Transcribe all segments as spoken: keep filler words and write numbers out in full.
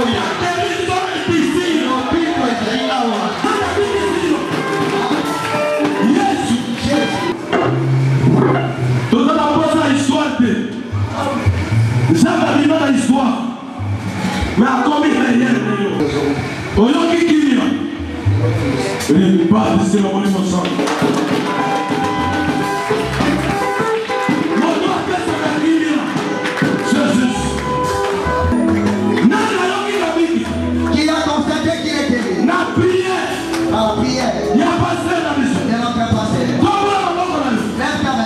Mais à combien de rien au lieu de qui vient, il n'est pas de ce moment innocent. Qui a constaté qu'il est guéri? La prière. La prière. Il n'y a pas de la maison. Il n'y a pas de comment lève ta main.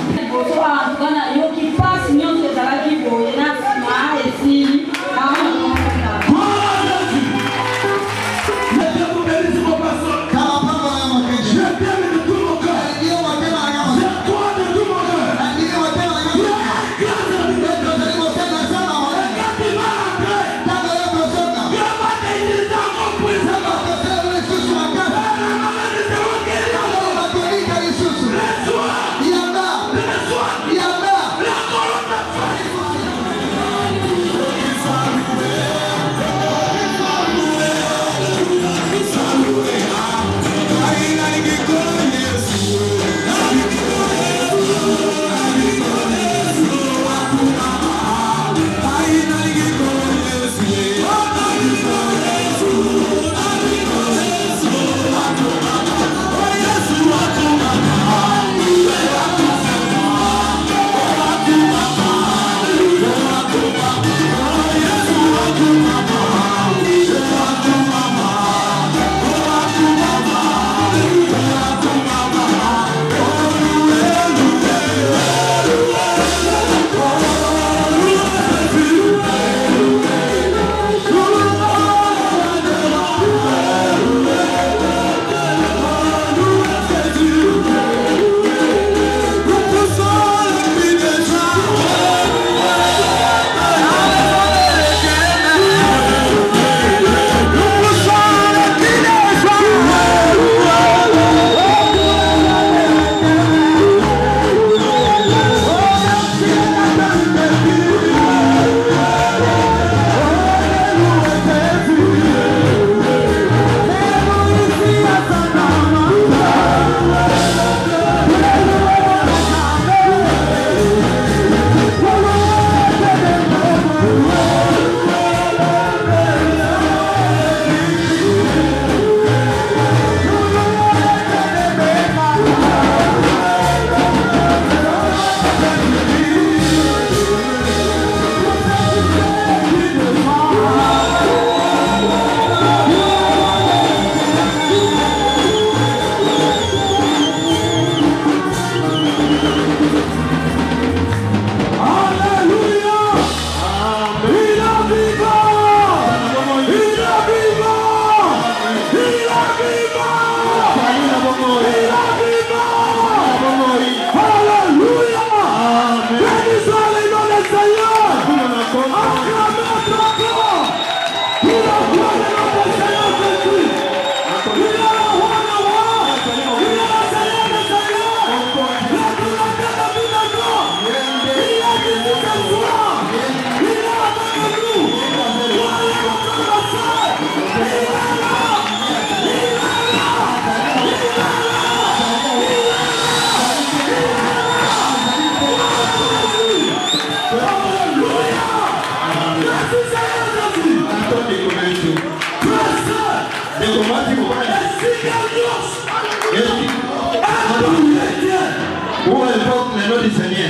Où invoque le nom du Seigneur.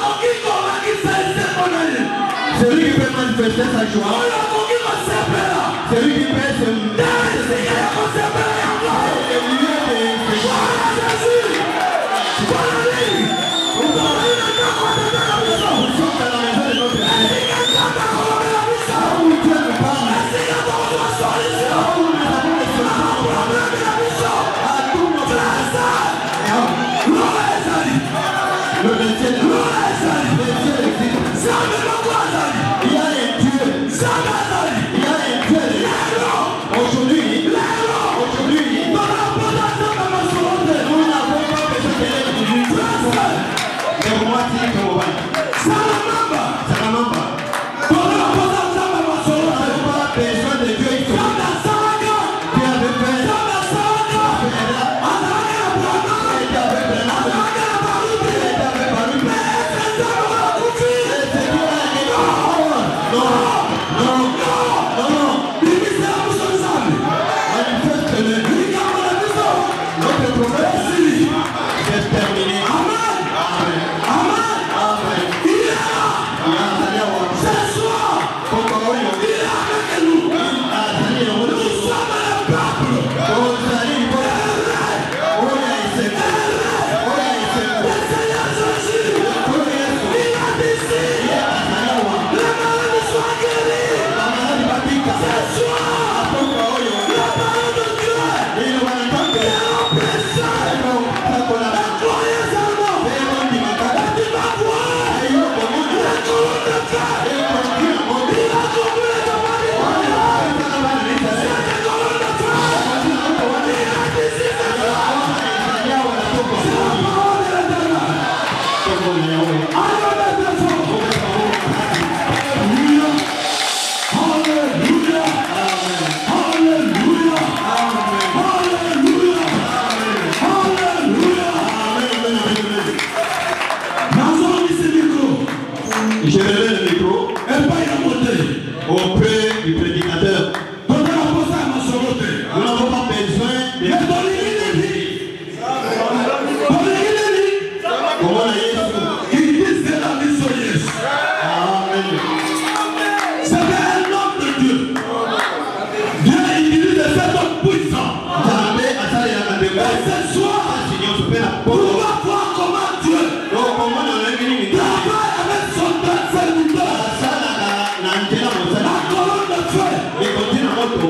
Celui qui peut manifester sa joie. Celui qui peut se il y a un Dieu. Il y a un Dieu.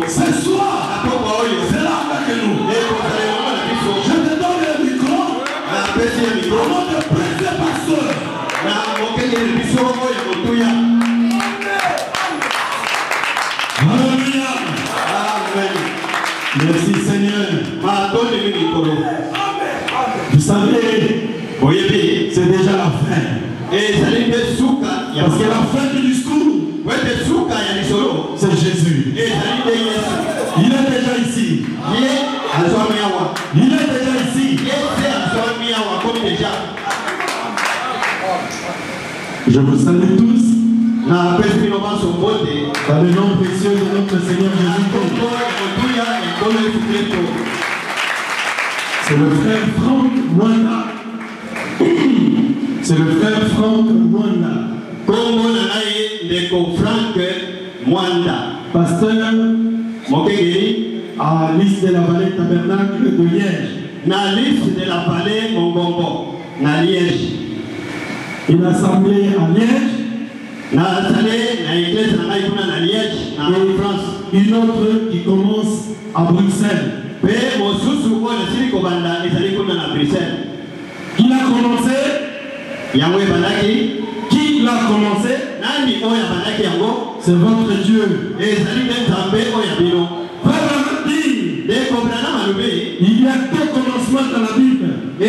Ce soir, c'est là avec nous. Je te donne le micro. Au nom de prêter pasteur. Alléluia. Amen. Merci Seigneur. Amen. Vous savez, c'est déjà la fin. Parce que la fin du discours, c'est Jésus. Il est déjà ici. Il est déjà ici. Je vous salue tous dans le nom précieux de notre Seigneur Jésus-Christ. C'est le frère Franck Mwanda. C'est le frère Franck Mwanda. Pasteur à liste de la vallée tabernacle de Liège. Na liste de la vallée Mongombo, na Liège. Une assemblée à Liège. Na assemblée, na église na na Liège, na France. Une autre qui commence à Bruxelles. Pe mosusu ko na sili ko banda ezali kuna na Bruxelles. Qui l'a commencé? Yango bandaki. Qui l'a commencé? Nani oya bandaki yango? C'est votre Dieu. Ezali nzambe oya bino. Il y a deux commencements dans la Bible. Le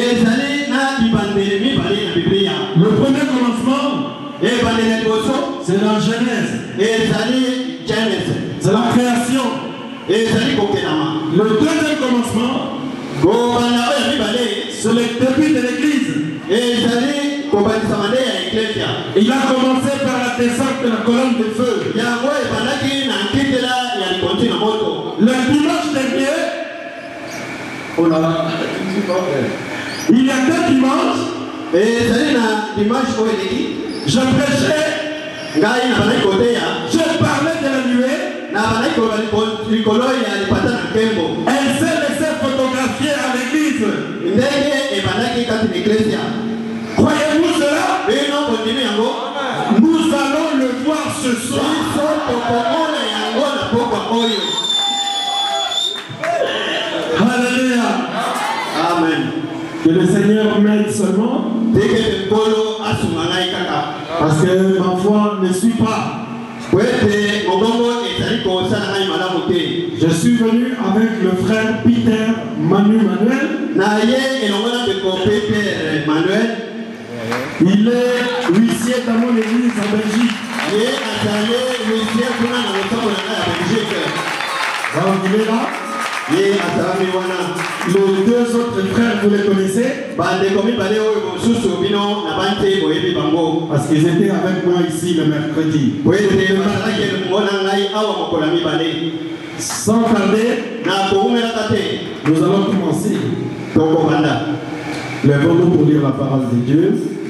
premier commencement, c'est dans Genèse. C'est la création. Le deuxième commencement, c'est le début de l'église. Il a commencé par la descente de la colonne de feu. Le dimanche dernier, oh là là, il y a deux dimanches, je prêchais, je parlais de la nuée. Elle s'est laissée photographier à l'église. Croyez-vous cela? Nous allons le voir ce soir. Alléluia. Amen. Que le Seigneur m'aide seulement. Parce que ma foi ne suit pas. Je suis venu avec le frère Peter Manu Manuel. Il est huissier dans mon église en Belgique. Donc il est là. Les deux autres frères, vous les connaissez? Parce qu'ils étaient avec moi ici le mercredi. Sans tarder, nous allons commencer. Lèvons-nous pour lire la parole de Dieu.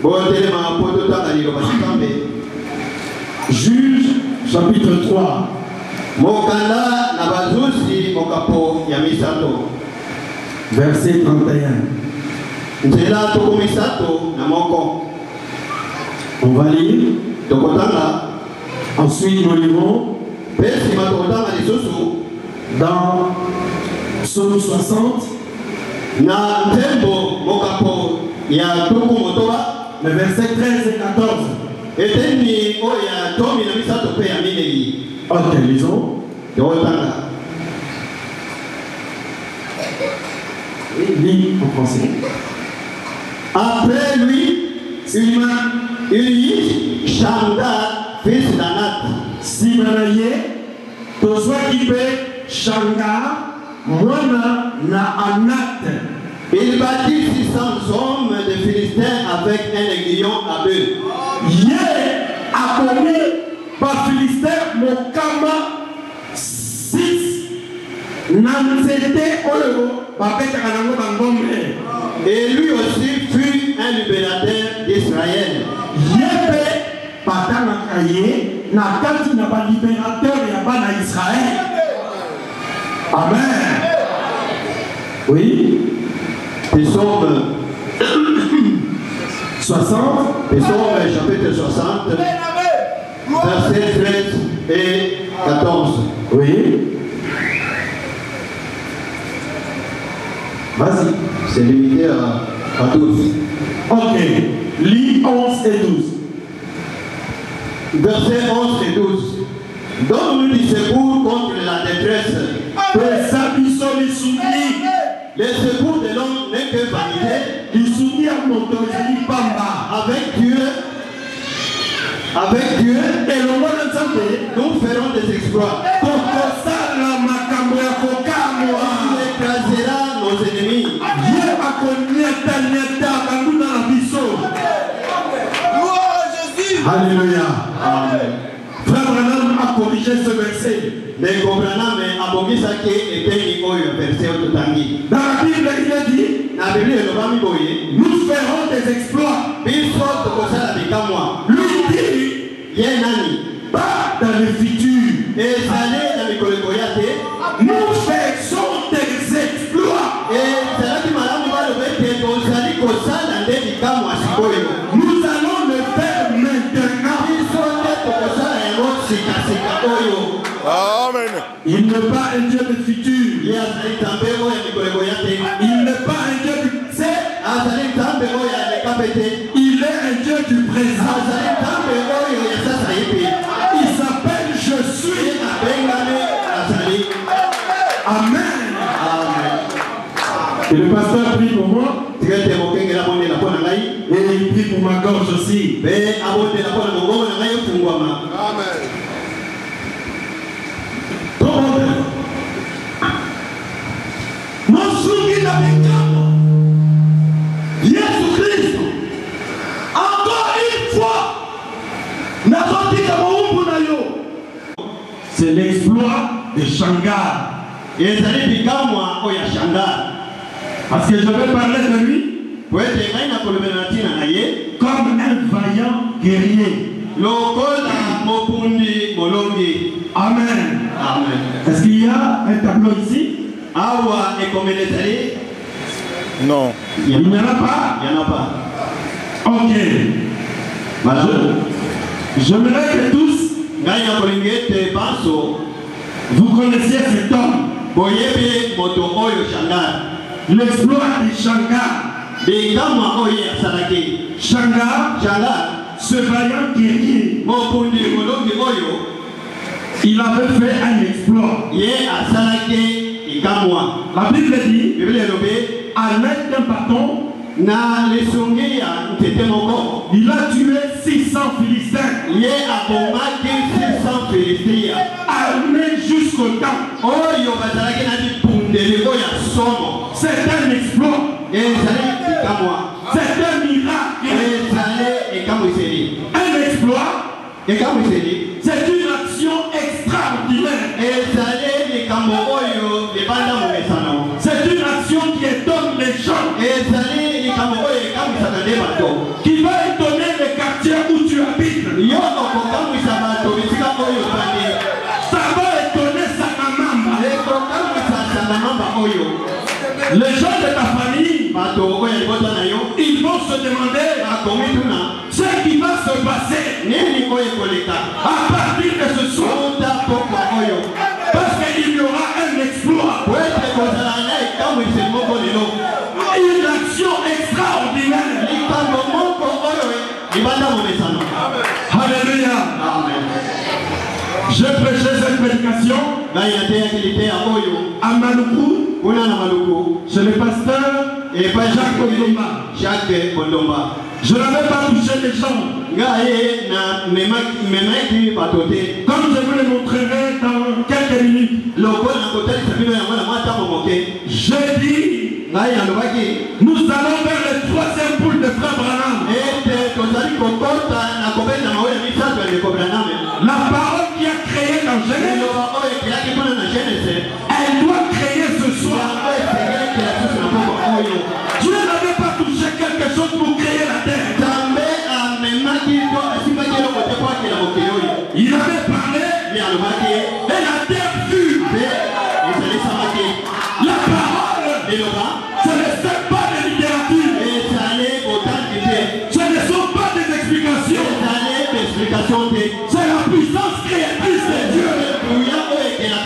Juge chapitre trois. Verset trente et un. On va lire. Ensuite, nous lirons dans Psaume soixante. Le verset treize et quatorze. Ok, lisons. Lis en français. Après lui, il y Shanda, fils d'Anat. Simanaye, Toswa Kipe, Shanga, Mwana na Anat. Il bâtit six cents hommes de Philistins avec un aiguillon à bœuf. Yé, Abomi, ba Philistin, Mokama, six, Namzete, Olo, Babek Alango Bangombe. Et lui aussi fut un libérateur d'Israël. Yébe, Patana Kaye, Nakati n'a pas libérateur, il n'y a pas d'Israël. Amen. Oui. Psaume soixante. Psaume chapitre soixante, versets treize et quatorze. Oui. Vas-y. C'est limité à, à douze. Ok. Lis onze et douze. Versets onze et douze. Donne-nous du secours contre la détresse. Le secours de l'homme n'est que vanité. Avec Dieu, avec Dieu, et le monde entier, nous ferons des exploits. Il écrasera nos ennemis. Alléluia. Amen. Frère Branham a corrigé ce verset. Mais comprenant, mais à Bogisa qui était un verset au Tangi. Dans la Bible, il est dit, La Bible est le Bami Boye. nous ferons des exploits. Puis soit de cosa la bika moi. Lui dit, Yenani. pas dans le futur. Et ça allait dans les Kolekoyate. Nous faisons des exploits. Et c'est là que madame va le mettre. On s'allait comme ça dans les bika moi. Nous allons le faire maintenant. Puis soit de cosa la mort sika sika oyo. Amen. Il n'est pas un Dieu du futur. Il y a des tambéros et des Kolekoyate. Il n'est pas un Dieu du passé. Ah, ça les tambéros et les capétés. Il est un Dieu du présent. Ah, ça les tambéros et ça ça y est. Il s'appelle Je suis. Amen. Et le pasteur prie pour moi. Et il prie pour ma gorge aussi. Amen. Jésus-Christ, encore une fois, c'est l'exploit de Shangar. Parce que je vais parler de lui comme un vaillant guerrier. Amen. Amen. Est-ce qu'il y a un tableau ici? Awa et comme il est allé, Non. Il n'y en a pas? il n'y en a pas. Ok. Voilà. Je- J'aimerais que tous Gaïa Kolingete Paso, vous connaissiez cet homme. Boyebe Moto Oyo Shangar, L'exploit de Shangar. Bikama Oye Saraki, Shangar, Shangar, ce vaillant guerrier, Mokundi Molongi Oyo, il avait fait un exploit. Ye Asaraki Ikamwa. La Bible dit, Bible Lobe, à l'aide d'un bâton, Na Lesongia Ntetemoko, il a tué six cents Philistins, Ye Abomaki six cents Philistia, armés jusqu'au temps. Oyo Basaraki Nadi Pundele Oya Somo, C'est un exploit. Et Sali Ikamwa, C'est un miracle. Et Sali Ikamwiseri, Un exploit, Ikamwiseri, c'est une action extraordinaire. Et Sali Ikamwa Oyo, les Banda Mouessano. C'est une action qui étonne les gens, Ezali likambo oyo ekamisaka bato qui va étonner les quartiers où tu habites. yo okokamwisa bato bisika oyo bandi Ça va étonner Sakamamba. ekokamwisa sangamamba oyo Les gens de ta famille, bato oyo libota na yo ils vont se demander bakomi tuna ce qui va se passer nini oyo ekoleka à partir de ce soir. uta pokwa oyo Parce qu'il y aura un exploit, po ete kozala na ekamwisi moko lelo une action extraordinaire. likambo moko oyo libanda momesano. Alléluia. Amen. J'ai prêché cette prédication ngai nateyaki liteya oyo à Maluku, kuna na maluku chez le pasteur epai Jacques Odomba. Jacques Bondomba. Je n'avais pas touché les gens. Ngai na memaki bato te Comme je vous le montrerai dans quelques minutes. lokola na kotalisa bino yango na mwa ntango moke J'ai dit, ngai nalobaki nous allons vers le troisième poule de Frère Branham. ete tozali kokota na kobeta maoyo ya misato ya ndeko Branham. La parole qui a créé dans Genèse, liloba oyo ekelaki mpona na genese elle doit créer ce soir. yango esegelekela susu na poko oyo Dieu n'avait pas touché quelque chose pour créer la terre. nzambe amemaki to asimbaki eloko te po akela mokili oyo Il avait parlé ye alobaki et la terre fut. mpe ezalisamaki La parole, liloba ce ne sont pas des littératures. ezali botangi te Ce ne sont pas des explications. ezali baexplication te C'est la puissance créatrice de Dieu. kuya oyo ekelaka ya nzambe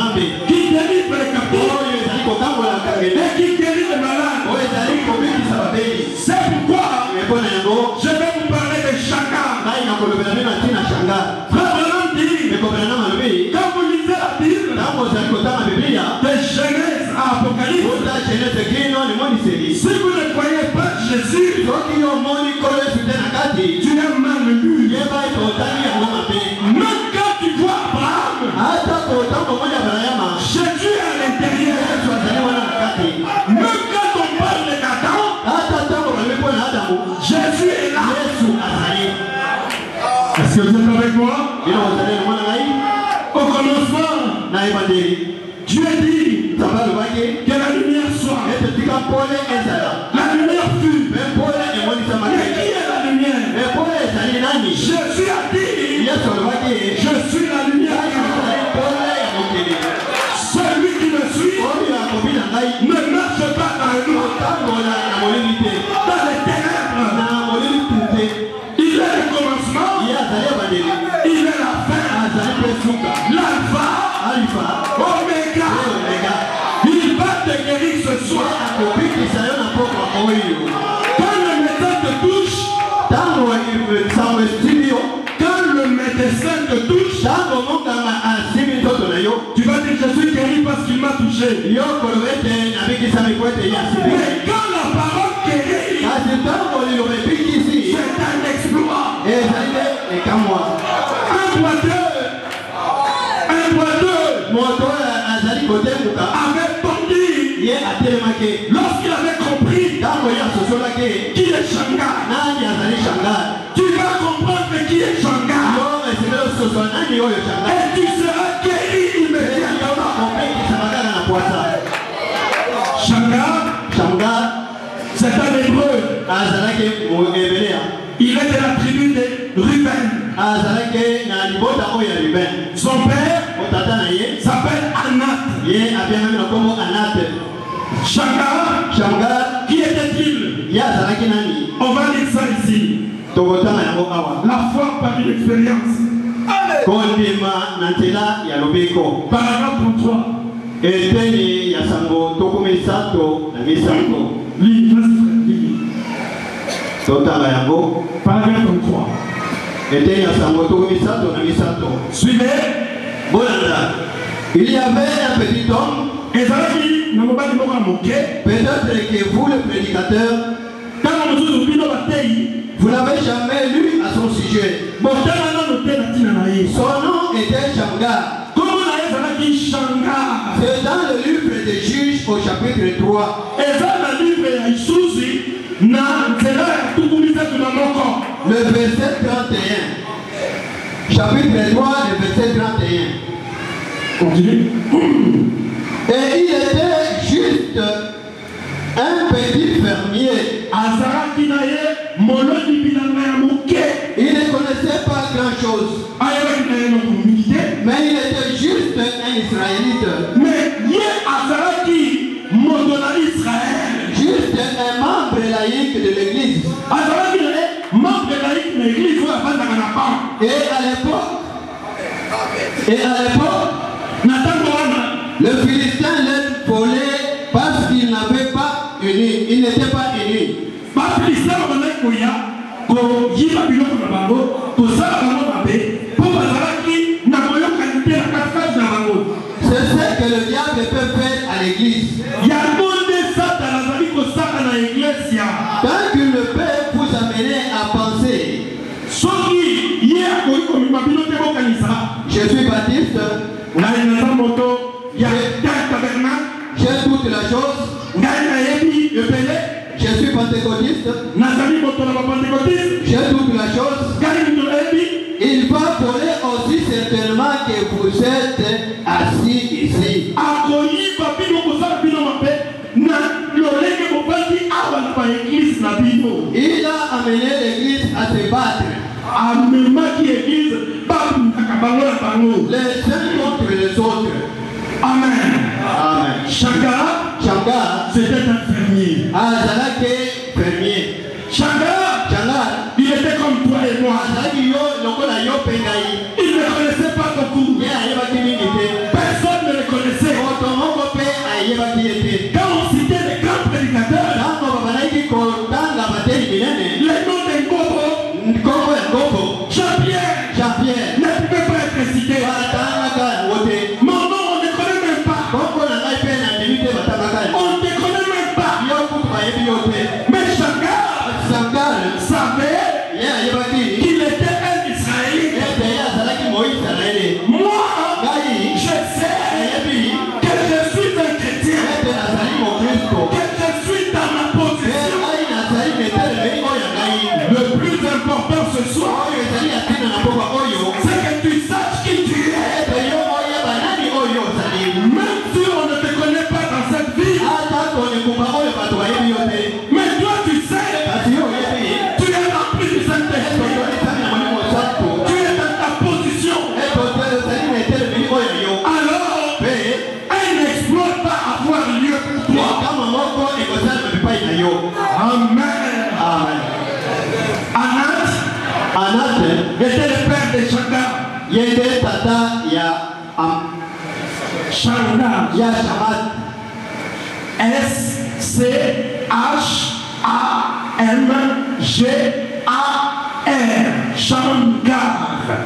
Nzambe. Qui délivre les captifs. Oyo ezali kokambola bakangeli. Et qui guérit les malades. Oyo ezali kobikisa babeli. C'est pourquoi Mpona yango je vais vous parler de Shangar. ngai nakolobela bino ntina Shangar. Frère Branham dit, ekobela na malobi quand vous lisez la Bible, ntango ozali kotanga biblia de Genèse à Apocalypse, ota genese kino limoniseli si vous ne croyez pas Jésus, soki yo omoni nkolo yesu te na kati tu es mal lu. yeba ete otali yango mabe. Même quand tu vois Abraham, ata kotango omoni abrahama Jésus est à l'intérieur. yesu azali wana na kati. Même quand on parle d'Adam, ata ntango balobi mpona adamu Jésus est là. yesu azali. Est-ce que vous êtes avec moi? bino ozali elongo na ngai Au commencement, na ebandeli Dieu dit nzambe alobaki que la lumière soit. ete tika mpole ezala La lumière fut. mpe mpole Mais emonisamaki. qui est la lumière? me mpole ezali nani? Jésus a dit, yesu alobaki je suis la lumière. ngai nazali mpole ya mokili. Celui qui me suit oyo akobi na ngai ne marche pas dans le noir, otambola na molili te dans les ténèbres. na molili te. Il est le commencement, ye azali ebandeli il est la fin, azali mpe suka l'alpha, alifa oméga. pe omega. Il va te guérir ce soir. akobikisa yo na pokwa oyo Quand le médecin te touche, ntango sango esili yo quand le médecin te touche, ntango mokanga asimi nzoto na yo tu vas dire je suis guéri parce qu'il m'a touché. yo koloba ete nabikisami po ete ye asili. Mais quand la parole guérit, kasi ntango liloba ebikisi c'est un exploit. ezali nde ekamwa. Un boiteux, un boiteux moto oyo azali kotenguka avait bondi ye atelemaki lorsqu'il avait compris ntango ye asosolaki qui est Shangar. nani azali Shangar. Tu vas comprendre qui est Shangar yo esili ososola nani oyo Shangar. et tu seras guéri immédiatement. opekisama kaka na pwasa. Shangar, Shangar c'est un hébreu. azalaki moebelea Il est de la tribu de Ruben. azalaki na libota oyo ya Ruben. Son père otata na ye s'appelle Anat. ye abiangami na nkombo Anate. Shangar, Shangar qui était-il? ye azalaki nani? On va lire ça ici. tokotanga yango awa La foi par une expérience. kondima na nzela ya lobiko. Paragraphe trente-trois. eteni ya sango tokumi misato na misato. Lis, vas-y frère, lis. totanga yango Paragraphe trente-trois. eteni ya sango tokumi misato na misato. Suivez. bolanda il y avait un petit homme. Ezalaki na mobali moko ya moke. Peut-être que vous le prédicateur Ntango mosusu bino batei, vous n'avez jamais lu à son sujet. botala nano te na ntina na ye. Son nom était Shangar. Kombo na ye ezalaki Shangar. C'est dans le livre des Juges au chapitre trois. Eza na livre ya isusi na nzela ya tuku misato na moko. Le verset trente et un. Chapitre trois, le verset trente et un. Continue. Et il était juste un petit fermier. Azalaki na ye moloni bilanga ya moke. Il ne connaissait pas grand-chose. Ayebaki na ye noko mingi te. Mais il était juste un Israélite. Mais ye azalaki moto na Israël. Juste un membre laïque de l'église. Azalaki na ye membre laïque na église oyo afandaka na pan. Et à l'époque, et à l'époque, Na ntango wana le Philistin l'a volé parce qu'il n'avait pas uni. Il n'était pas uni. bafilisa babandaki koya koyiba biloko na bango kosala bango mabe mpo bazalaki na boyokani te na katikati na bango. C'est ce que le diable peut faire à l'église. Yango nde Satana azali kosala na eglise ya. Tant qu'il ne peut vous amener à penser, Soki ye akoki komema bino te bokanisa. je suis baptiste, Ngai naza moto ya tabernacle. j'ai toute la chose, Ngai nayebi ebele. je suis pentecôtiste, Nazali moto na bapentekotiste. j'ai toute la chose. Ngai moto nayebi. Il va voler aussi certainement que vous êtes assis ici. Akoyiba bino kosala bino mabe na lolenge bobandi awa na baeglise na bino. Il a amené l'église à se battre, Amemaki église babundaka bango na bango. les uns contre les autres. Amen. Amen. Shangar, Shangar, c'était un fermier. azalaki fermier. Shangar, Shangar, il était comme toi et moi. azalaki yo lokola yo pe ngai. Il ne connaissait pas beaucoup. Ye ayebaki mingi te. Personne ne le connaissait. Même si on ne te connaît pas dans cette vie, mais toi tu sais, tu es rempli du Saint-Esprit. Tu es dans ta position. Alors, un exploit va avoir lieu pour toi. Amen. Amen. Anat Anat était le père de Shanga. yende tata ya am, Shanga. ya Shamat. S C H A M G A R. Shamgar.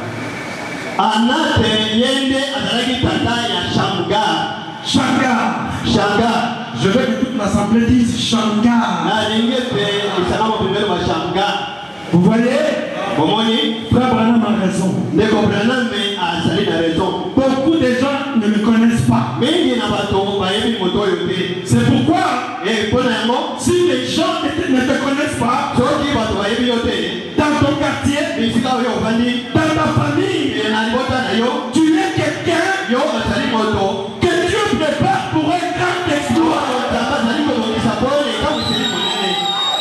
Anat yende azalaki tata ya Shamgar. Shamgar. Shamgar. Je veux que toute l'assemblée dise Shamgar. Na lingete isalamu primero wa Shamgar. Vous voyez, Bomoni Frère Branham a raison. ne comprenant mais a sali na raison. Beaucoup de gens ne me connaissent pas. Mingi na bato bayebi moto yote. C'est pourquoi, Eh pona yango si les gens ne te, ne te connaissent pas, soki bato bayebi yote. dans ton quartier, Bisika oyo ofandi dans ta famille, e na libota na yo tu es quelqu'un yo asali moto. que Dieu prépare pour un grand exploit. Tata azali kobongisa pole kama isili monene.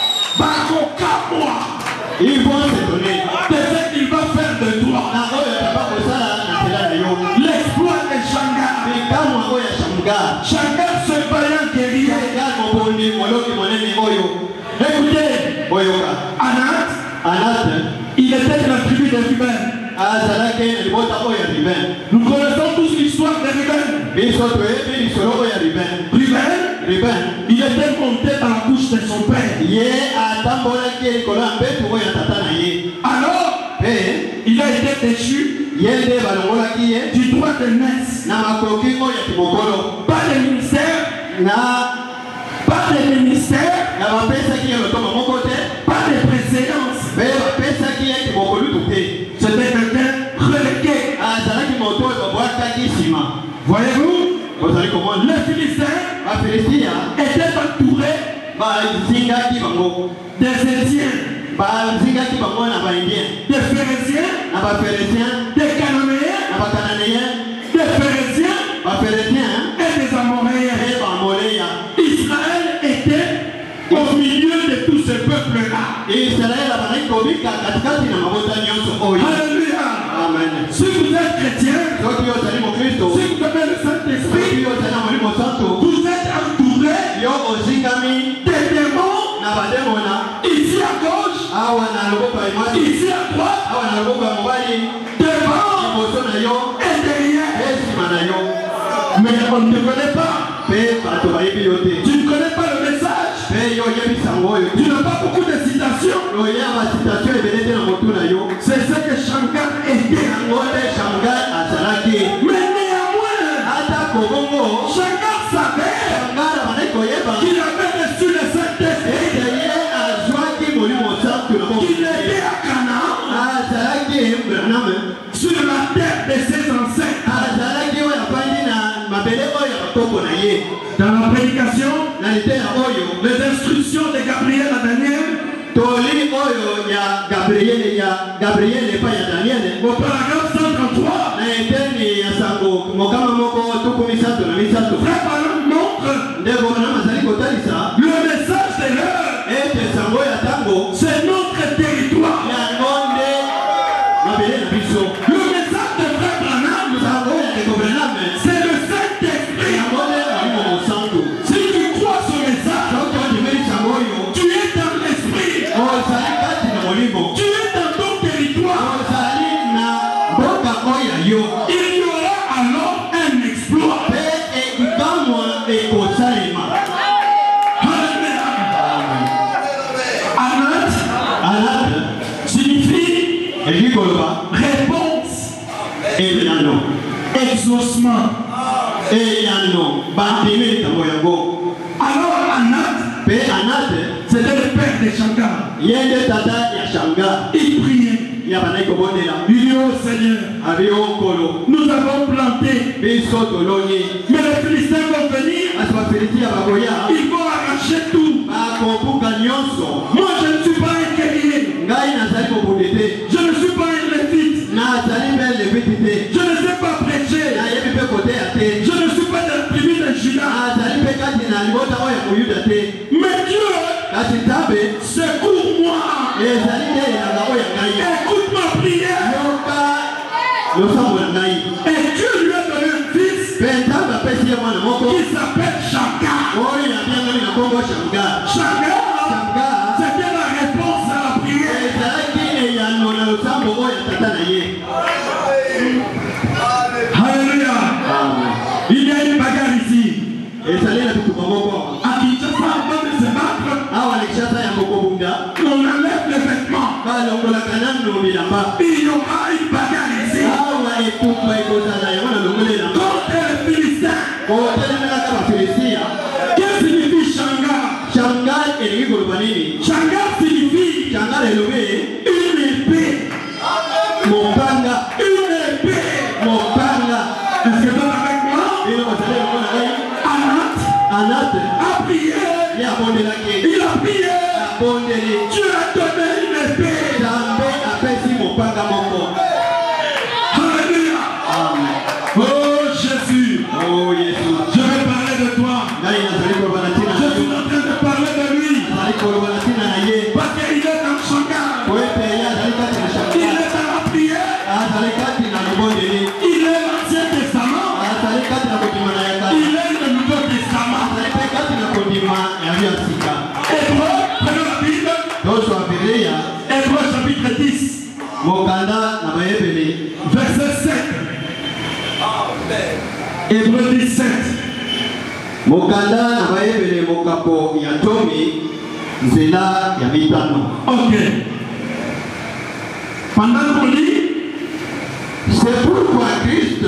Baroka-moi Ils vont s'étonner. de ce qu'il va faire de toi. Na oyo taba kosala na nzela na yo. L'exploit de Shangar. Bikamwa oyo ya Shamgar. Shangar, ce vaillant guerrier. Shamgar mobondi moloki monene oyo. Écoutez, Boyoka. Anat, Anat il était de la tribu de Ruben. azalaki na libota oyo ya Ruben. Nous connaissons tous l'histoire de Ruben. Biso toyebi lisolo oyo ya Ruben. Ruben, Ruben il était monté dans la couche de son père. ye atambolaki likolo ya mbetu oyo ya tata na ye. Alors, Mpe il a été déchu ye nde balongolaki ye du droit de naissance. na makoki oyo ya kimokolo. Pas de ministère, Na pas de ministère, na bapesaki ye lotomo moko te. pas de préséance. Mpe bapesaki ye kimokolutu te. C'était quelqu'un relégué. Azalaki moto oyo babwakaki nsima. Voyez-vous, Bozali komona les Philistins bafilistia étaient entourés bazingaki bango. des Indiens, Bazingaki bango na baindien, des Phérésiens, na baphérésiens, des Cananéens, na bakananéens, des Phérésiens baphérésiens et des Amoréens. mpe bamoleya. Israël était au milieu de tous ces peuples-là. Israeli abazali kobika katikati na mabota nyonso oyo. Alléluia. Amen. Si vous êtes chrétien, Soki yo ozali mokristo, si vous avez le soki Saint-Esprit, yo ozali na molimo santu, vous êtes entouré yo ozingami des démons na bademona ici à gauche, awa na loboko ya mwasi, ici à droite, awa na loboko ya mobali, devant liboso na yo et derrière. mpe nsima na yo. Mais on ne te connaît pas. Mpe bato bayebi yo te. Tu ne connais pas le message. Mpe yo oyebi sango oyo Tu te. n'as pas beaucoup de citations. Oya basitation ebele te na motu na yo. C'est ce que Shankar était. Yango nde Shamgar azalaki. Mais néanmoins, Ata kobongo Shankar savait Shamgar abandaki koyeba qu'il avait reçu le Saint-Esprit, ete ye azwaki molimo santu na moko. qu'il était à Canaan, Azalaki Branham sur la terre de ses ancêtres. azalaki oyo afandi na mabele oyo ya bakoko na ye. Dans la prédication, Na litera oyo les instructions de Gabriel à Daniel, toli oyo ya Gabriel ya Gabriel epai ya Daniel au paragraphe cent trente-trois, na eteni ya sango mokama moko tuku misato na misato. Frère Branham montre Nde Branham azali kotalisa le message de l'heure. ete sango ya tango C'est notre territoire. yango nde mabele na biso. Le message de Frère Branham, Sango ya Ndeko Branham c'est le Saint-Esprit. yango nde molimo mosantu. Si tu crois ce message, Soki ondimeli sango oyo tu es dans l'esprit. ozali kati na molimo, Tu es dans ton territoire. ozali na mboka oyo ya yo. Il y aura alors un exploit. Mpe ekikamwa ekosalema. Alléluia. Anat Anat signifie elingi koloba réponse, eyano, exaucement. eyano bandimi likambo yango. Alors Anat, Mpe Anat c'était le père de Shankar. ye nde tata ya Shamgar Il priait. ya bandaki kobondela Il dit au Seigneur, abi yo nkolo nous avons planté, biso tolongi mais les Philistins vont venir, kasi bafilisti ya bakoya ils vont arracher tout. bakobuka nyonso. Moi, je ne suis pas un guerrier. Ngai nazali kobude te, Je ne suis pas un lévite. nazali mpe leviti te, Je ne sais pas prêcher. nayebi mpe koteya te, Je ne suis pas Mais Dieu, secours-moi. Écoute ma prière. Et Dieu lui a donné un fils qui s'appelle Changa. Changa, c'était la réponse à la prière. Alléluia. Il y a une bagarre ici. À Kinshasa, on va se battre. On enlève les vêtements. Il y aura une bagarre ici. Contre les Philistins. Qu'est-ce que signifie Changa? Changa signifie une épée. Mon panga. Une épée. Mon panga. Est-ce que tu es avec moi? Anat. Anat. A prié. Il a prié. Dieu a donné une épée. Alléluia. Oh Jésus. Oh Jésus. Je vais parler de toi. Je suis en train de parler de lui. Parce qu'il est dans son cœur. Il est dans la prière. Il est l'Ancien Testament. Il est le Nouveau Testament. Hébreu, prenons la Bible. Hébreu chapitre dix. Verset sept. Hébreu dix-sept. Mokanda na bayebele mokapo ya tomi nzela ya mitano. Ok. Pendant qu'on lit, c'est pourquoi Christ,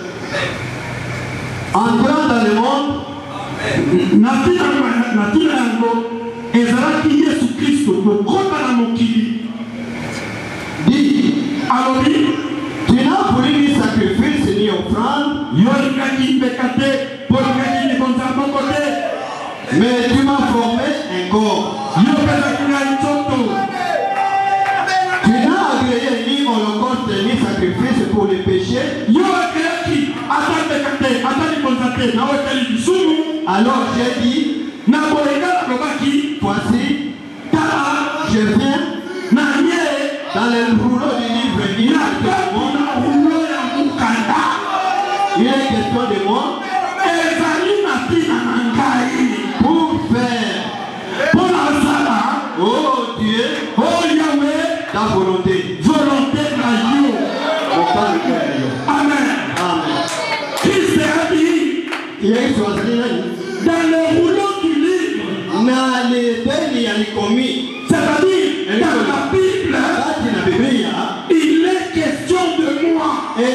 entrant dans le monde, natina natina yango ezalaki Yesu Kristo kokota na mokili. dit, Alors tu n'as voulu ni sacrifice ni offrande, yolikaki mbekate polikaki libonza mokote. mais tu m'as formé un corps. Yopelaki na nzoto. Tu n'as agréé ni holocauste ni sacrifice pour les péchés. Yo akreaki ata mbekate ata libonza te na weteli lisumu. Alors j'ai dit, Na boyenga lobaki voici, tala je viens na nye dans le rouleau du livre. Il na est question kati na ulo ya mukanda. il est question de moi Ezali na tina na ngai. pour faire, Pour la sala, oh Dieu, oh Yahweh, ta volonté. volonté na yo. Mon Père, Amen. Amen. Christ a dit Il y a une chose, dans le rouleau du livre, na les derniers à commis, c'est-à-dire dans la Bible, il est question de moi.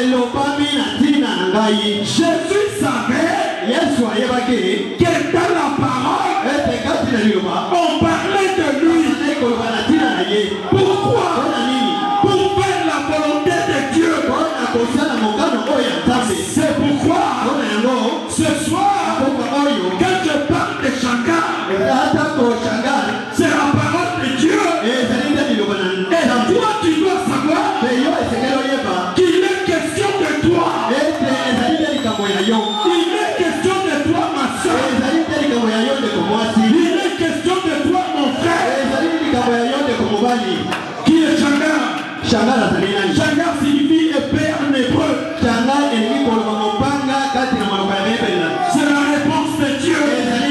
Jésus savait que dans la parole, on parlait de lui. Pourquoi? Pour faire la volonté de Dieu. C'est pourquoi ce soir, quand je parle de Changa, c'est la parole de Dieu. Et toi, tu dois savoir qu'il est question de toi. Il est question de toi, ma soeur. Il est question de toi, mon frère. Qui est Changa? Changa signifie épée en hébreu. C'est la réponse de Dieu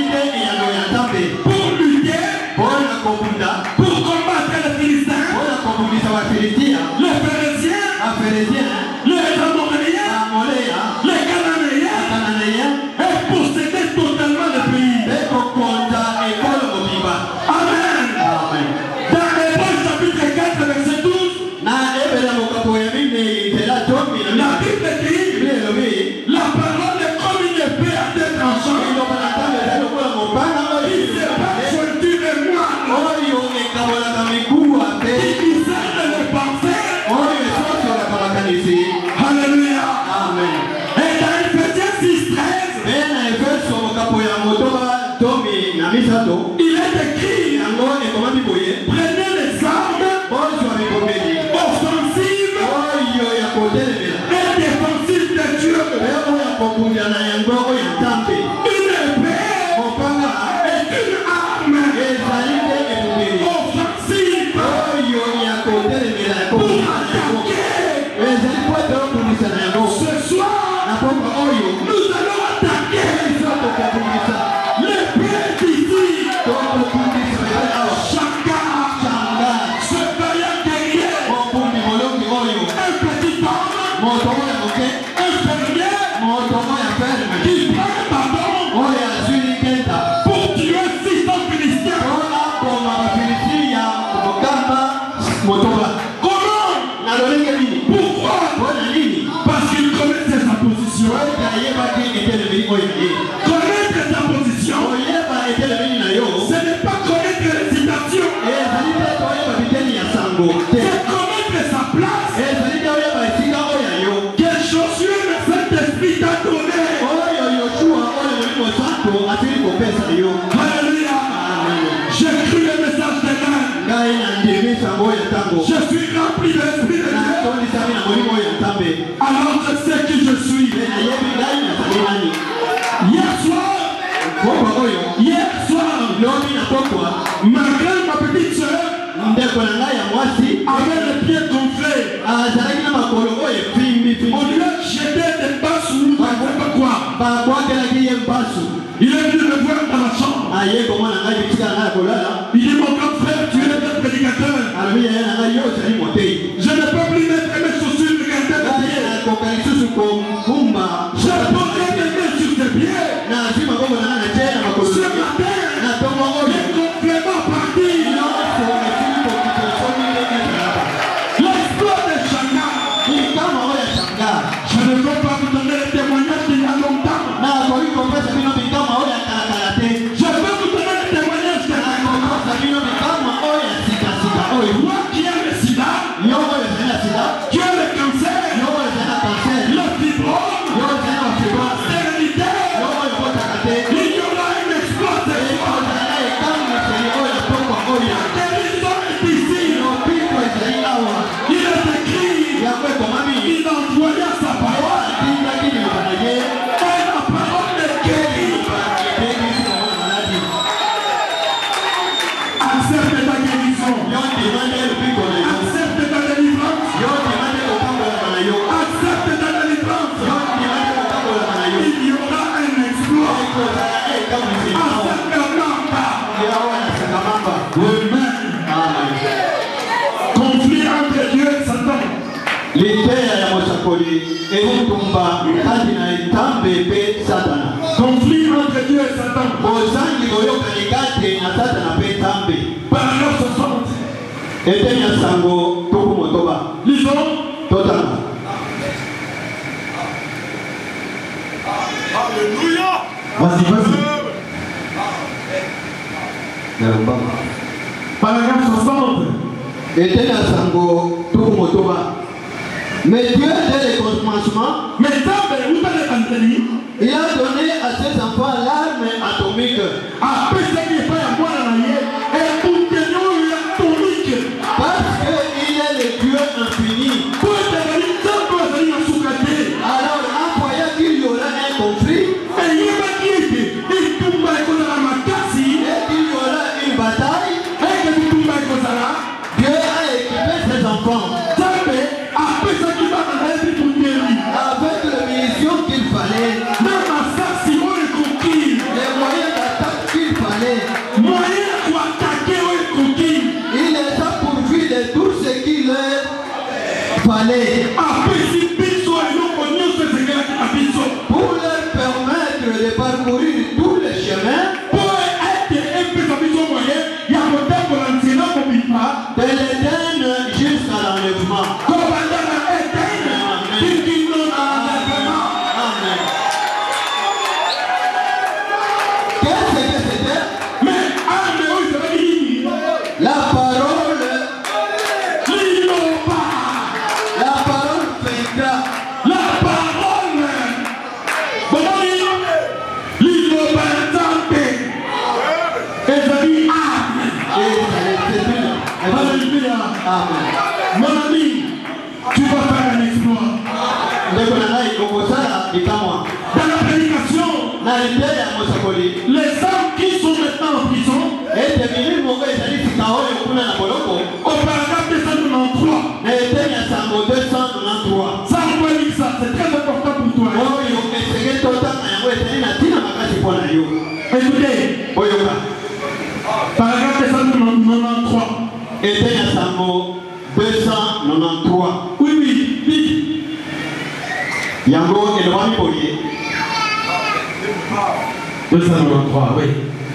pour lutter, pour combattre les Philistins, les Phérésiens, les Amoréens, les Cananéens, et posséder totalement le pays. Amen. Dans Hébreux chapitre quatre, verset douze, la Bible dit la parole est comme une épée à deux tranchants. Il se bat sur de moi. Il discerne les pensées. Alléluia. Et dans Éphésiens six, treize, il est écrit prenez les armes offensives et défensives de Dieu. Une épée Alléluia. J'ai cru le message de l'âme. Je suis rempli de l'esprit de Dieu. Alors je sais qui je suis. Hier soir, hier soir, ma grande, ma petite soeur avait les pieds gonflés. On lui a jeté des basses ou je ne sais pas quoi. Il est venu me voir dans la chambre. Il dit mon grand frère, tu es le prédicateur. Je ne peux plus mettre mes chaussures de garder mes pieds. Je poserai mes mains sur tes pieds. Ce matin, les compléments partis. L'exploit de Shanga. Je ne peux pas vous donner le témoignage d'il y a longtemps. Je peux vous donner le témoignage de moi qui ai le sida, qui a le cancer, le fibrome, la stérilité, il y aura un exploit de foi. La guérison est ici. Il est écrit, il envoya sa parole. Et la parole est guérie. Accepte ta guérison. Accepte ta délivrance. Accepte ta délivrance. Il y aura un exploit. Amen. Conflit entre Dieu et Satan. Conflit entre Dieu et Satan. Paragraphe soixante. Lisons. Alléluia. Vas-y, vas-y. Paragraphe soixante. Mais Dieu, dès le commencement, Mais Zambé, où t'as les antennes? il a donné à ses enfants l'arme atomique. Après ce qui est fait à moi, et pour tenir atomique. Parce qu'il est le Dieu infini. Pour te donner tant que vous allez en soukater. Alors, en voyant qu'il y aura un conflit, Et il y a qui est il tombe avec la makasi. et qu'il y aura une bataille, Et que tu tombes avec la. Dieu a équipé ses enfants Zambé, après ce qui va dans la vie pour guérir. avec les munitions qu'il fallait, Même à ça, si on est conquis. les moyens d'attaque qu'il fallait. Moyen pour attaquer, on est conquis. Il les a pourvus de tout ce qu'il leur fallait Après si Bisso et nous connaissons ce que c'est à Bisso. pour leur permettre de parcourir tous les chemins Pour être un peu de Bisso moyen, il y a un temps pour l'enseignant pour Bisso. de l'Éden jusqu'à l'enlèvement. Commandant à Étienne, qui dit non à l'enlèvement. Amen. Qu'est-ce que c'était? Mais un de eux, ça veut dire La parole, l'Iloba. la parole vaincra. La parole. Comment dire? L'Iloba Zambé. Et ça dit Amen. Et ça les séduit. Alléluia. Amen. Mon ami, tu vas faire un exploit. Ndeko na ngai okosala likamwa. Dans la prédication, Na libele ya mosakoli, les hommes qui sont maintenant en prison, ete milimo moko ezali sika oyo kuna na boloko, au paragraphe deux cent quatre-vingt-treize, na eteni ya sango deux cent quatre-vingt-treize. ça envoie ça, c'est très important pour toi. Oyo esenge totanga yango ezali na ntina makasi mpo na yo. Écoutez, Oyoka. paragraphe deux cent quatre-vingt-treize. Eteni ya sango deux cent quatre-vingt-treize. Oui, oui, vite. Yango elobami boye. deux cent quatre-vingt-treize, oui.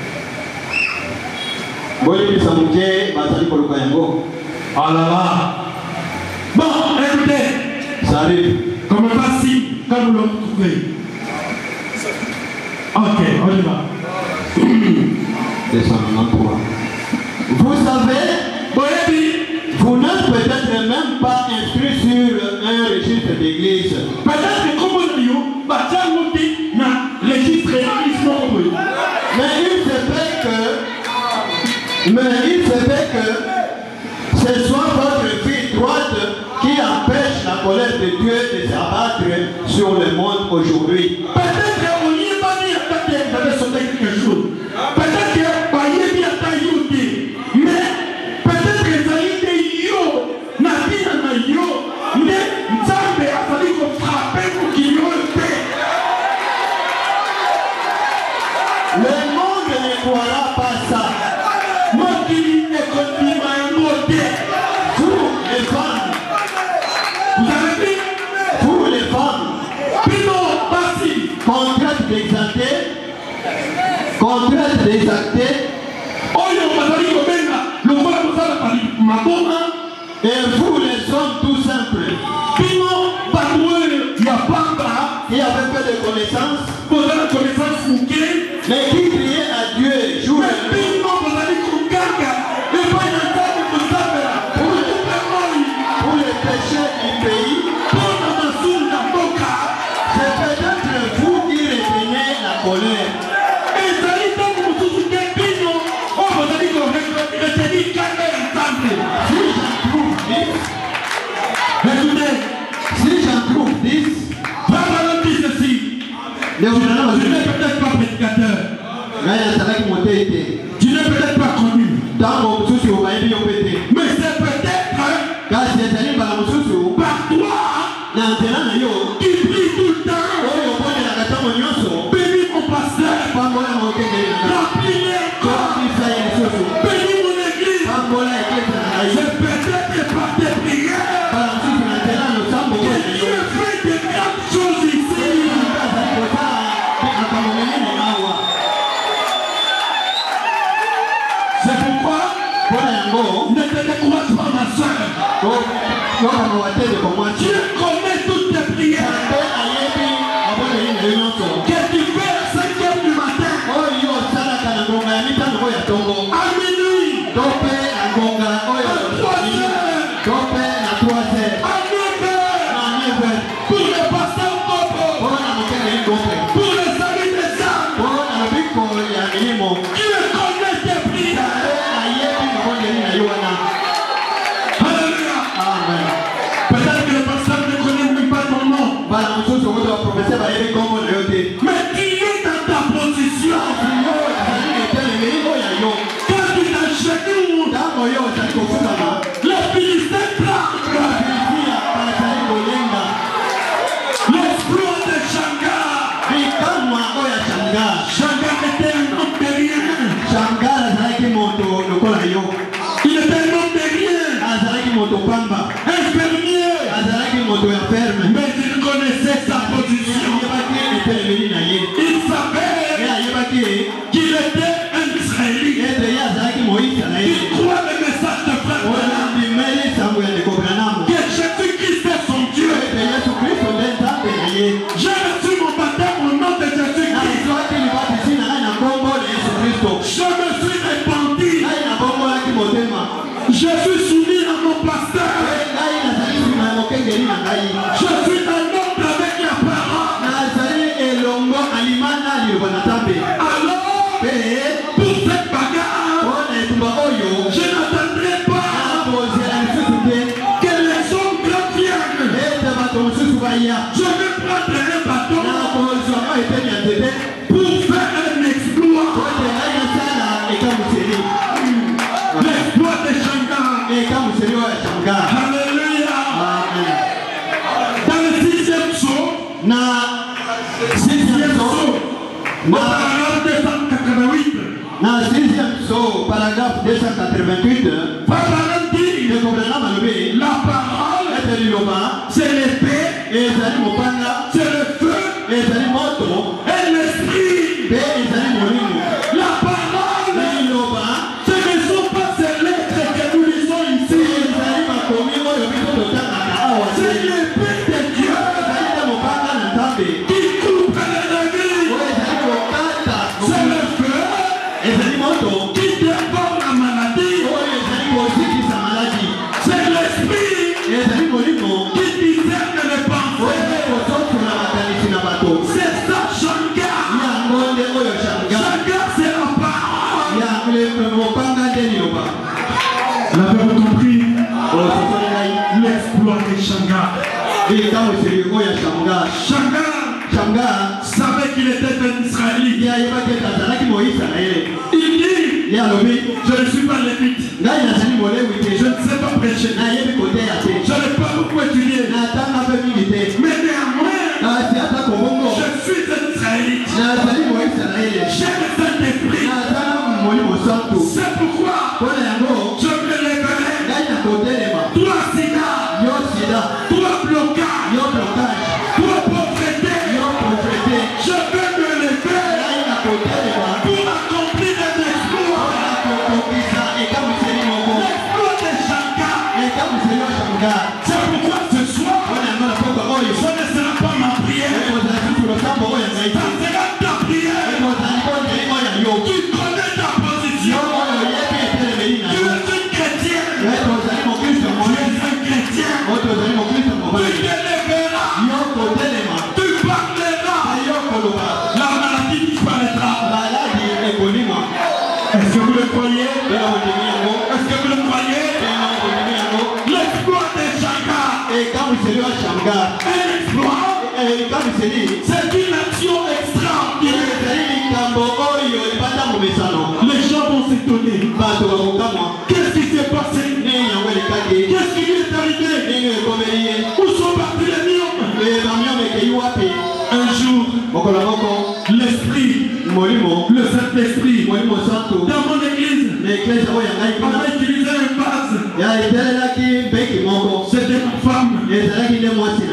Boyebisa moke bazali koluka yango. Oh là là. Bon, écoutez, Ça arrive. comme voici, quand vous le trouvez. Ok, on y va. deux cent quatre-vingt-treize. Vous savez, Boyebi, vous n'êtes peut-être même pas inscrit sur un registre d'église. peut-être que comme on dit, bah tiens, on dit, na registre l'église non compris. Mais il se fait que, mais il se fait que ce soit votre fille droite qui empêche la colère de Dieu de s'abattre sur le monde aujourd'hui. Peut-être qu'on n'y est pas dit à ta tête de sauter quelque chose. Peut-être qu'on n'y est pas ta youté. Mais peut-être que ça y est yo, n'a dit à ma yo, mais Nzambe a fallu qu'on frappe pour qu'il y ait le paix. Le monde ne croira pas ça. Moi qui ne continue à monter. Pour les femmes, Vous avez dit, pour les femmes, Pino, Bassi, contrainte d'exalter, contrainte d'exalter, Oyo Mazali Kobenga, le roi de Mazali Maboma, et vous les hommes tout simples, Pino, Badoué, Yapamba, qui avez peu de connaissances, vous avez la connaissance Mouké, mais qui criaient à Dieu jour mais et nuit, Pino, vous avez Koukaka, et pas une table de Sabela, pour le Tupémoï, pour les péchés du pays, pour la Massoul d'Amboka, c'est peut-être vous qui reprenez la colère. et Zali Tango Moussouké Pino, oh, vous avez retenir Kane Nzambe. Si j'en trouve dix, Écoutez, si j'en trouve dix, Papa dit ceci, les tu gens n'es peut-être pas prédicateur, tu n'es peut-être pas connu, mais c'est peut-être par toi qui prie tout le temps. Bénis mon pasteur, remplis-les encore, bénis mon église. C'est peut-être par tes prières que Dieu fait des grandes choses ici. C'est pourquoi ne te décourage pas, ma soeur. Dieu connaît toutes tes prières. Que tu fais à cinq heures du matin, à minuit, à trois heures, à neuf heures, pour le pasteur Bobo, pour le salut des âmes. Dieu connaît tes prières. Alléluia. Peut-être que le pasteur ne connaît même pas ton nom, mais qui est dans ta position. Quand tu t'agenouilles, le Philistin tremble. L'exploit de Shangar. Shangar était un homme de rien. Il était un homme de rien. Infirmier. Mais il connaissait sa position. Il savait qu'il était un Israélite. Il croit le message de frère Branham. Que Jésus-Christ est son Dieu. J'ai reçu mon baptême au nom de Jésus-Christ. Je me suis répandu. Je suis soumis à mon pasteur. Je suis un homme avec la parole. Alors, pour cette bagarre, je n'attendrai pas que les hommes viennent. Je vais prendre un bâton pour faire un exploit. L'exploit de Shangar. Alléluia. Dans le sixième psaume, sixième psaume, au paragraphe deux cent quatre-vingt-huit, Dans le sixième psaume, paragraphe deux cent quatre-vingt-huit, Papa dit, la parole, c'est l'épée, c'est le feu, et l'esprit. La parole, ce ne sont pas ces lettres que nous lisons ici. C'est l'épée de Dieu qui coupe l'ennemi. C'est le feu qui dévore la maladie. C'est l'esprit qui discerne les pensées. C'est ça, Shangar. L'avez-vous compris? L'exploit de Shangar. Shangar savait qu'il était un Israélite. Il dit, je ne suis pas lévite. Je ne sais pas prêcher. Je n'ai pas beaucoup étudié. Mais néanmoins, je suis un Israélite. J'ai le Saint-Esprit. C'est pourquoi je me lèverai. Toi, Sida. Toi, blocage. Toi, pauvreté. Je vais me lever pour accomplir un exploit. L'exploit de Shangar. C'est pourquoi ce soir, ce ne sera pas ma prière. Ça sera ta prière. Tu connais ta position. Tu es une chrétienne. Tu es un chrétien. Tu te lèveras. Tu parleras. La maladie disparaîtra. Est-ce que vous le croyez? Est-ce que vous le croyez? L'exploit de Shangar. Un exploit. C'est une action extraordinaire. Les gens vont s'étonner. Qu'est-ce qui s'est passé? Qu'est-ce qui lui est arrivé? Où sont partis les miomes? Un jour, l'esprit, le Saint-Esprit, dans mon église, avait utilisé un vase. C'était ma femme. Elle a dit,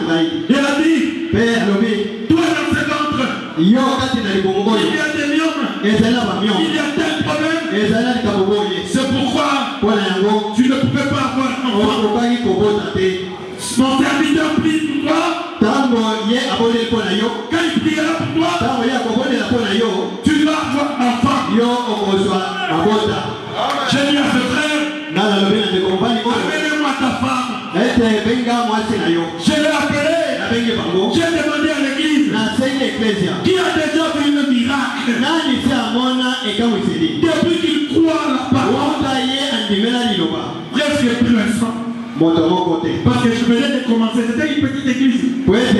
toi dans ce ventre, il y a des miomes, il y a tel problème. C'est pourquoi tu ne pouvais pas avoir un enfant. Mon serviteur prie pour toi. Quand il priera pour toi, tu vas avoir un enfant. J'ai dit à ce frère, appelez-moi ta femme. Je l'ai appelé. J'ai demandé à l'église qui a déjà vu le miracle depuis qu'il croit la parole. Presque plus récent. Parce que je venais de commencer, c'était une petite église. Je leur ai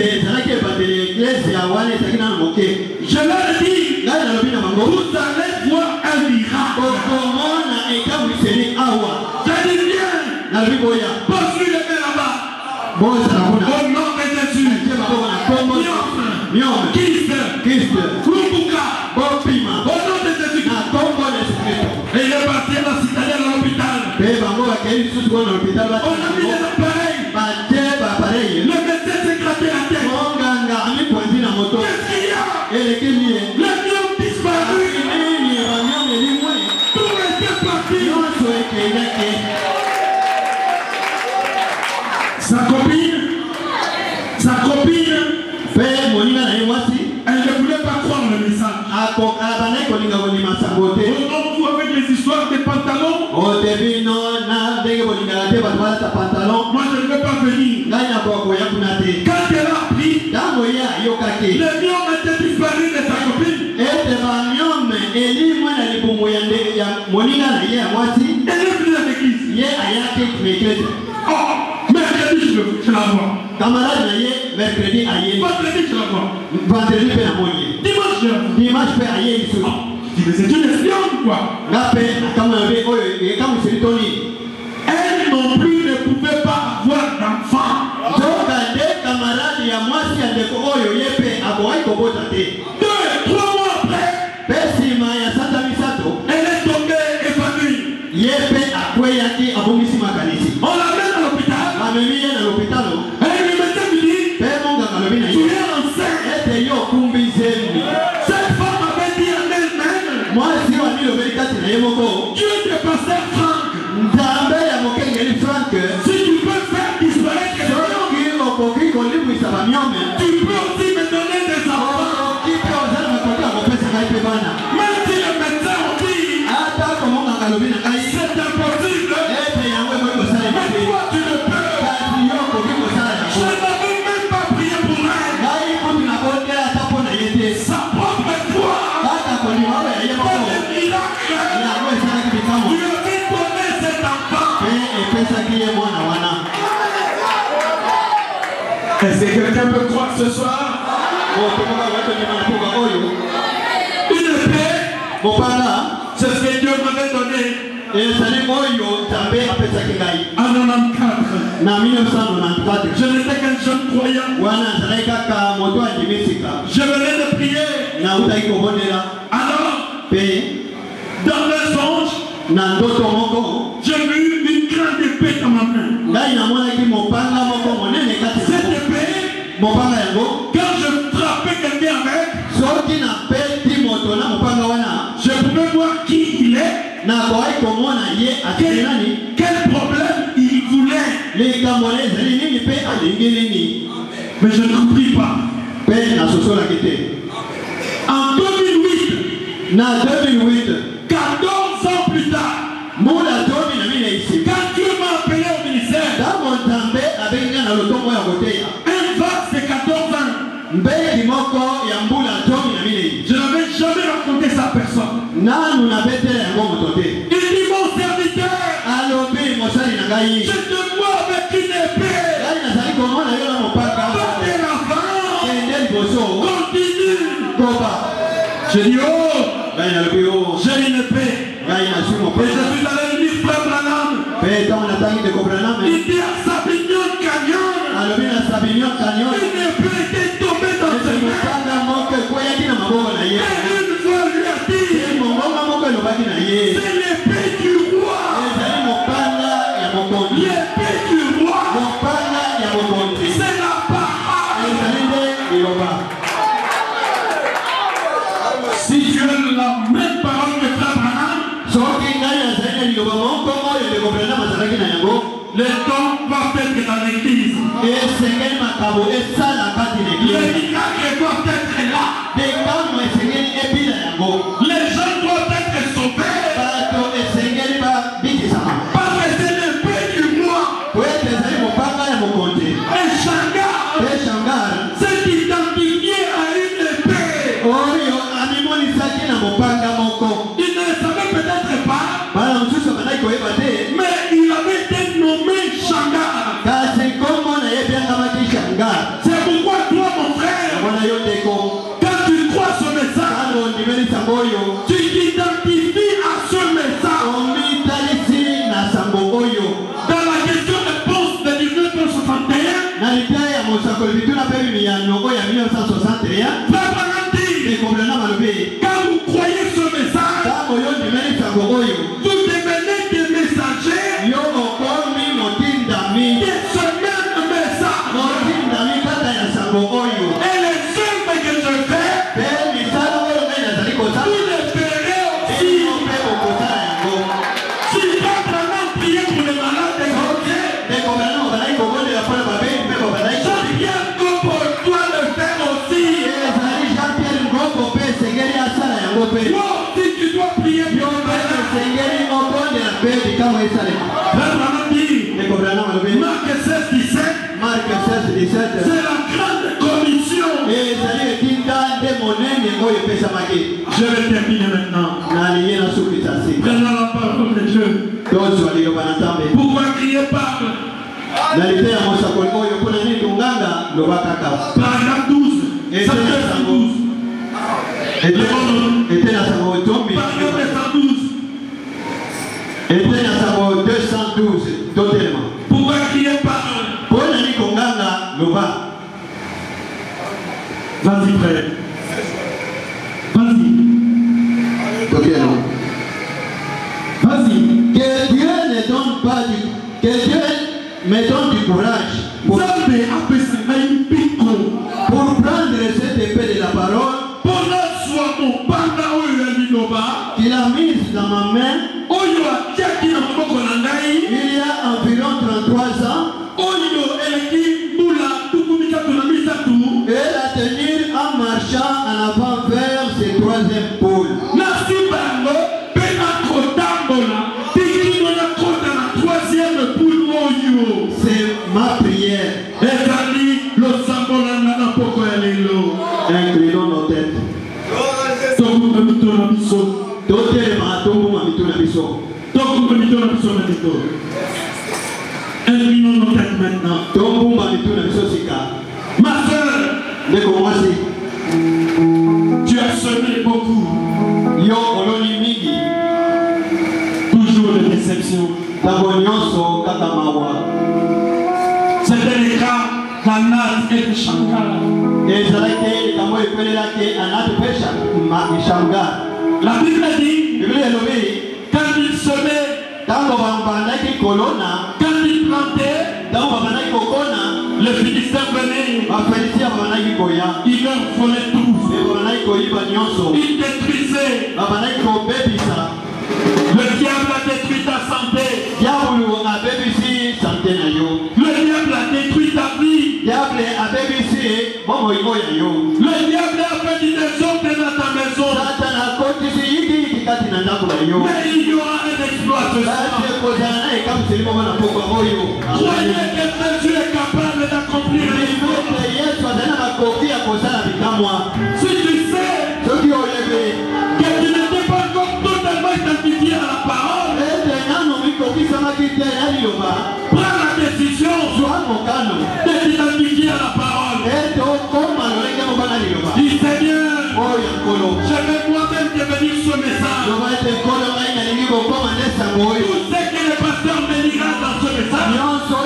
dit, vous allez voir un miracle. J'ai dit, viens, pose-lui les mains là-bas. Au nom de Jésus. Christ, Rubuka, au nom de Jésus. Et il est parti à la citadelle à l'hôpital. On a mis les appareils. Le médecin s'est gratté la tête. Qu'est-ce qu'il y a? Les miomes disparus. Tout était parti. Sa copine, sa copine, elle ne voulait pas croire le message. On vous avec les histoires des pantalons. Moi je ne veux pas venir. Quand elle a appris, les miomes étaient disparus de sa copine. Elle est venue à l'église. Oh, mercredi je la vois. Vendredi je la vois. Dimanche je la vois. Oh, mais c'est une espionne quoi. Elle non plus ne pouvait pas avoir d'enfant. Deux, trois mois après, elle est tombée évanouie. On l'amène à l'hôpital. Et le médecin lui dit, tu es enceinte. Cette femme avait dit en elle-même, Dieu te pasteur Franck. Si tu peux faire disparaître les miomes, tu peux aussi me donner des enfants. Même si le médecin dit, c'est impossible. Mais toi tu ne peux. Je n'avais même pas prié pour elle. Sa propre foi. Pas de miracle. Est-ce que quelqu'un peut croire ce soir? Une épée, c'est ce que Dieu m'avait donné en quatre-vingt-quatorze. Je n'étais qu'un jeune croyant. Je venais de prier. Alors, dans le songe, j'ai vu une grande épée dans ma main. Cette épée, quand je frappais quelqu'un avec, je pouvais voir qui il est, quel, quel problème il voulait. Mais je ne compris pas. En deux mille huit, quatorze ans plus tard, quand Dieu m'a appelé au ministère, un vase de quatorze ans, je n'avais jamais raconté sa personne. Il dit mon serviteur, je te vois avec une épée. Continue. J'ai dit oh, j'ai une épée. Et je suis allé lire Frère Branham. Il dit à Sabignon Canyon, une épée était tombée dans ses mains. Et une voix lui a dit, c'est l'épée du roi. L'épée du roi, c'est la parole. Si tu as la même parole que Frère Branham, les dons doivent être dans l'église. Les miracles doivent être là. Les gens doivent être sauvés. Parce que c'est l'épée du roi. Et Shangar s'est identifié à une épée. Il ne savait peut-être pas, mais il avait été nommé Shangar. C'est pourquoi toi mon frère, quand tu crois ce message, tu t'identifies à ce message. Dans la question de Ponce de mille neuf cent soixante et un, quand vous croyez ce message, vous devenez des messagers de ce même message. Et les œuvres que je fais, vous les ferez aussi. Si votre main prier pour les malades et Jean-Pierre Gobo doit le faire aussi. Toi aussi tu dois prier pour les malades. Marc seize dix-sept, c'est la grande commission. Je vais terminer maintenant. Prenons la parole de Dieu. Pourquoi crier parle? Paragraphe douze. Paragraphe cent douze. deux cent douze. Pourquoi crier parle? Vas-y frère. Vas-y. Vas-y. Que Dieu ne donne pas du... Que Dieu me donne du courage pour, pour prendre cette épée de la parole qu'il a mise dans ma main il y a environ trente-trois ans et la tenir en marchant en avant vers ses troisième pôles. C'est ma prière. Inclinons nos têtes. Inclinons nos têtes maintenant. Ma soeur, tu as semé beaucoup. Toujours de déception. C'était le cas d'Anat et de Shankar. La Bible dit, quand il semait, quand il plantait, les Philistins venaient, ils leur volaient tout, ils détruisaient. Le diable a détruit ta santé, le diable a détruit ta vie, le diable a fait du désordre dans ta maison. Mais il y aura un exploit ce soir. Croyez que Dieu est capable d'accomplir l'exploit. Si tu sais que tu n'étais pas encore totalement identifié à la parole, prends la décision de t'identifier à la parole. Dis Seigneur, je vais moi-même devenir ce message. Tout ce que le pasteur me dira dans ce message, moi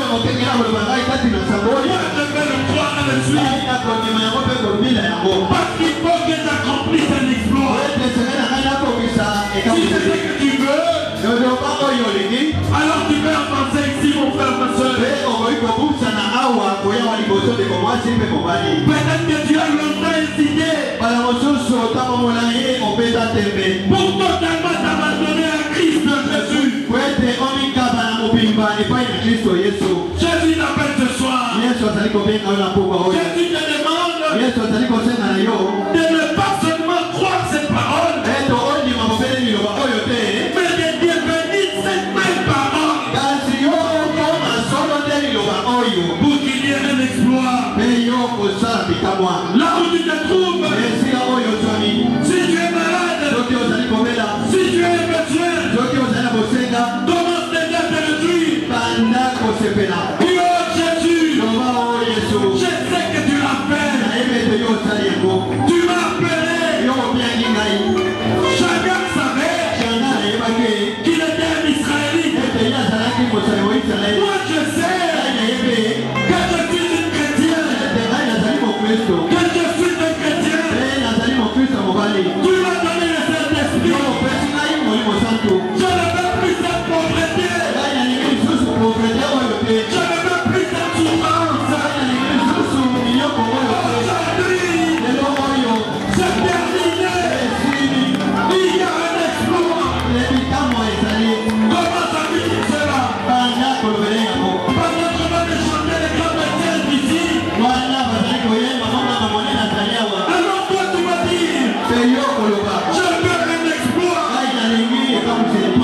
je vais le croire et le suivre. Parce qu'il faut que j'accomplisse un exploit. Si c'est ce que tu veux, alors tu peux avancer ici mon frère, ma soeur. Peut-être que tu as longtemps hésité pour totalement t'abandonner à Christ Jésus. Jésus t'appelle ce soir. Jésus te demande de ne pas seulement croire cette parole, mais de devenir cette même parole pour qu'il y ait un exploit. Là où tu te trouves, si tu es malade, si tu as besoin, commence déjà à te réjouir. Oh Jésus, je sais que tu l'as fait. Tu m'as appelé. Chacun savait qu'il était un Israélite. Moi je sais que je suis une chrétienne. Que je suis un chrétien. Tu m'as donné le Saint-Esprit. Je ne veux plus cette pauvreté. Je ne veux plus cette souffrance. Aujourd'hui, c'est terminé. Il y a un exploit. Comment ça veut dire cela? Pendant qu'on va chanter les chrétiens ici, alors toi tu vas dire, je veux un exploit.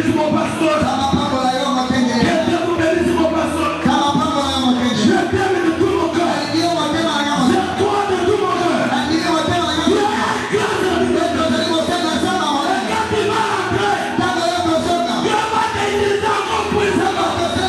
bénisse mon pasteur. Que Dieu vous bénisse mon pasteur. Je t'aime de tout mon cœur. C'est toi de tout mon cœur. Tu es grâce à Dieu. Et quand tu vas rentrer, Dieu va t'utiliser encore puissamment.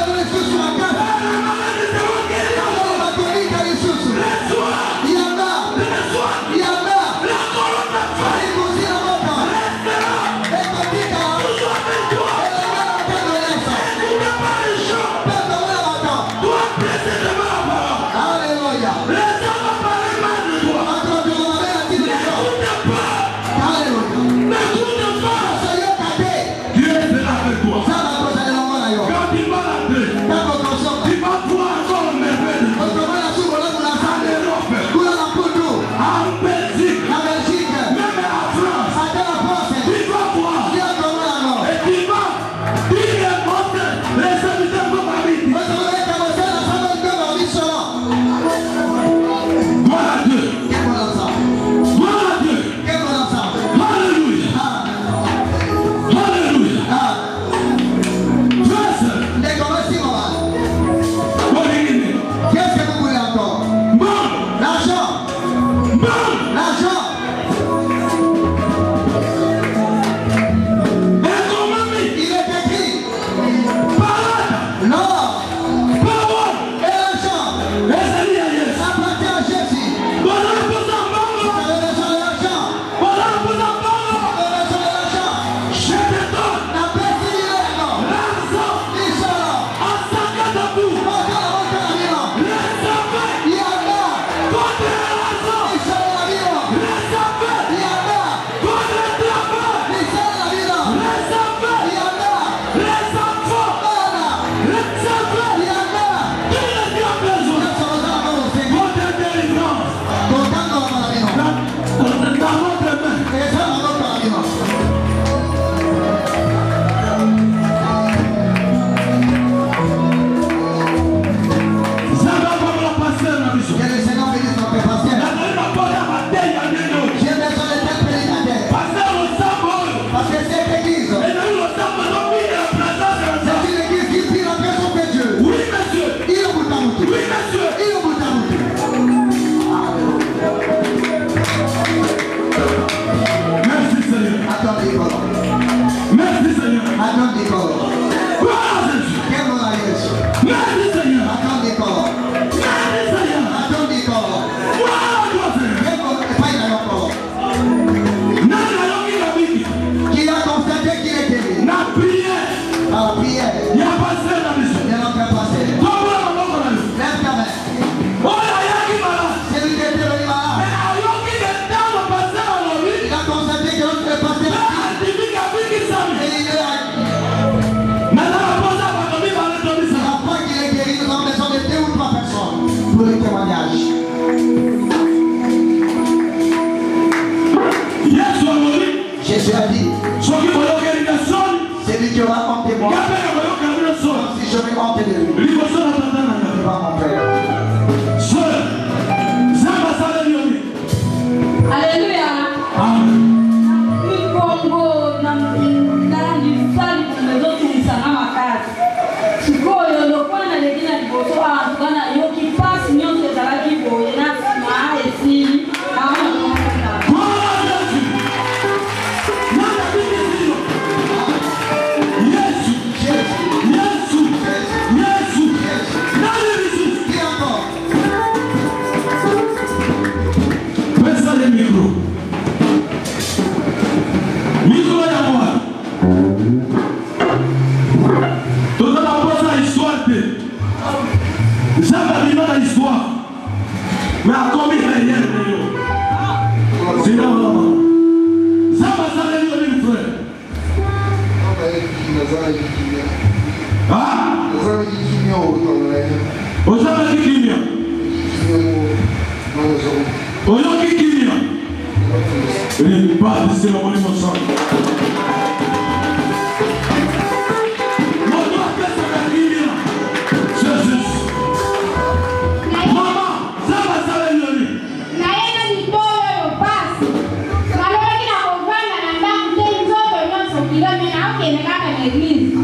Jésus a dit, celui qui aura honte de moi, si je vais honte de lui, il va mon père. Alléluia. Amen. Congo na ndani sali kumezo tulisana makati. Sikoyo lokwana legina liboso antwana yoki pass nyonso ezalaki boye na sima esili na wana mais à combien de rien c'est là ça va s'aller le frère ah osama kikimia oyo kikimia il pas de ce moment ensemble Kila l'église.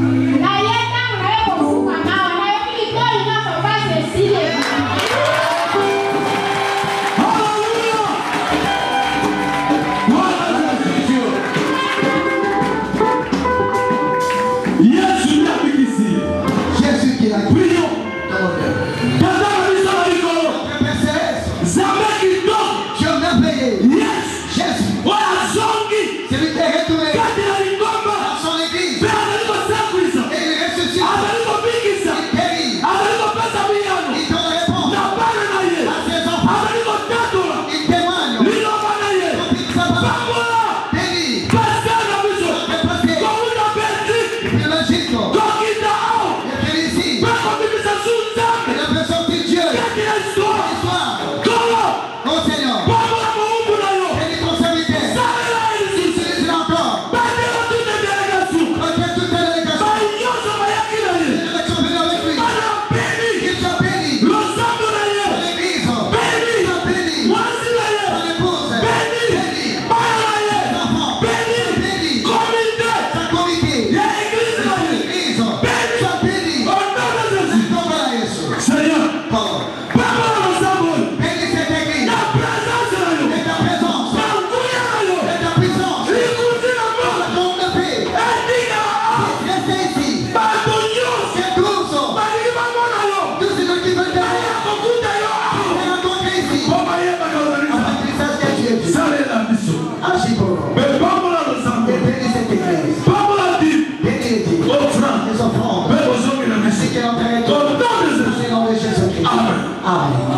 Amen.